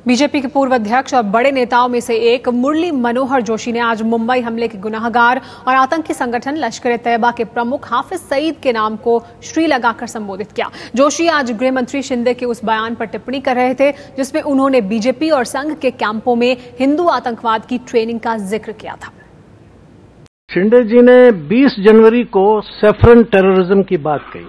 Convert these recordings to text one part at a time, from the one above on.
BJP के पूर्व अध्यक्ष और बड़े नेताओं में से एक मुरली मनोहर जोशी ने आज मुंबई हमले के गुनाहगार और आतंकी संगठन लश्कर-ए-तैयबा के प्रमुख हाफिज सईद के नाम को श्री लगाकर संबोधित किया। जोशी आज गृह मंत्री शिंदे के उस बयान पर टिप्पणी कर रहे थे जिसमें उन्होंने बीजेपी और संघ के कैंपों में हिंदू आतंकवाद की ट्रेनिंग का जिक्र किया था। शिंदे जी ने 20 जनवरी को सैफरन टेररिज्म की बात कही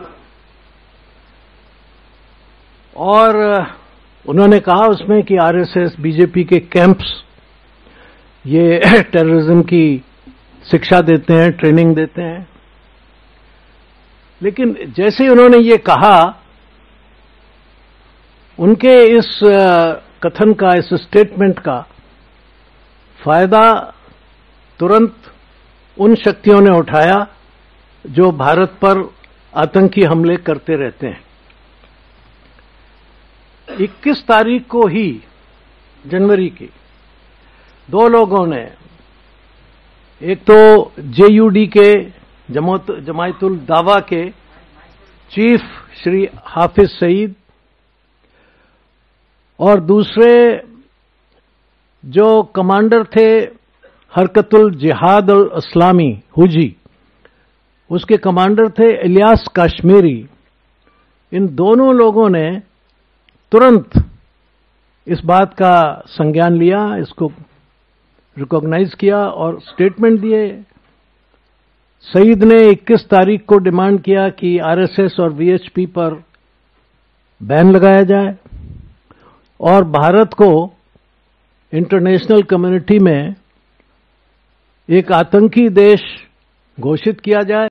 और उन्होंने कहा उसमें कि आरएसएस, बीजेपी के कैंप्स ये टेररिज्म की शिक्षा देते हैं, ट्रेनिंग देते हैं। लेकिन जैसे ही उन्होंने ये कहा, उनके इस कथन का, इस स्टेटमेंट का फायदा तुरंत उन शक्तियों ने उठाया जो भारत पर आतंकी हमले करते रहते हैं। 21 तारीख को ही जनवरी की दो लोगों ने, एक तो जेयूडी के जमायतुल दावा के चीफ श्री हाफिज सईद और दूसरे जो कमांडर थे हरकतुल जिहाद अल इस्लामी हुजी, उसके कमांडर थे इलियास कश्मीरी। इन दोनों लोगों ने तुरंत इस बात का संज्ञान लिया, इसको रिकॉग्नाइज किया और स्टेटमेंट दिए। सईद ने 21 तारीख को डिमांड किया कि आरएसएस और वीएचपी पर बैन लगाया जाए और भारत को इंटरनेशनल कम्युनिटी में एक आतंकी देश घोषित किया जाए।